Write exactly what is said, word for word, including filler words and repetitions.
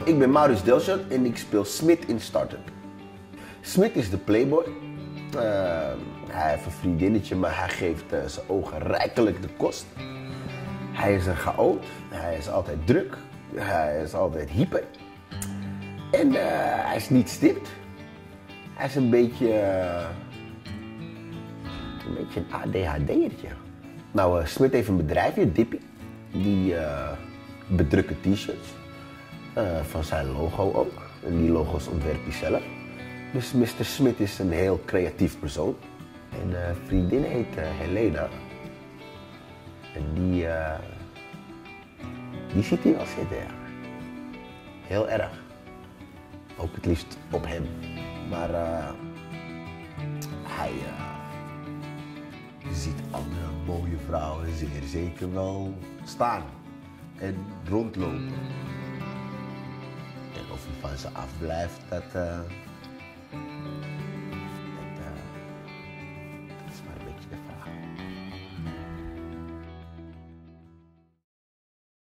Ik ben Maurits Delshot en ik speel Smit in Startup. Smit is de playboy. Uh, hij heeft een vriendinnetje, maar hij geeft uh, zijn ogen rijkelijk de kost. Hij is een chaot, hij is altijd druk, hij is altijd hyper. En uh, hij is niet stipt. Hij is een beetje, uh, een beetje een A D H D'ertje. Nou, uh, Smit heeft een bedrijfje, Dippy. Die uh, bedrukken t-shirts. Uh, van zijn logo ook. En die logo's ontwerpt hij zelf. Dus mister Smit is een heel creatief persoon. En uh, vriendin heet uh, Helena. En die, uh, die ziet hij wel zitten, ja. Heel erg. Ook het liefst op hem. Maar uh, hij uh, ziet andere mooie vrouwen zeer zeker wel staan en rondlopen. En of hij van ze afblijft, dat, uh,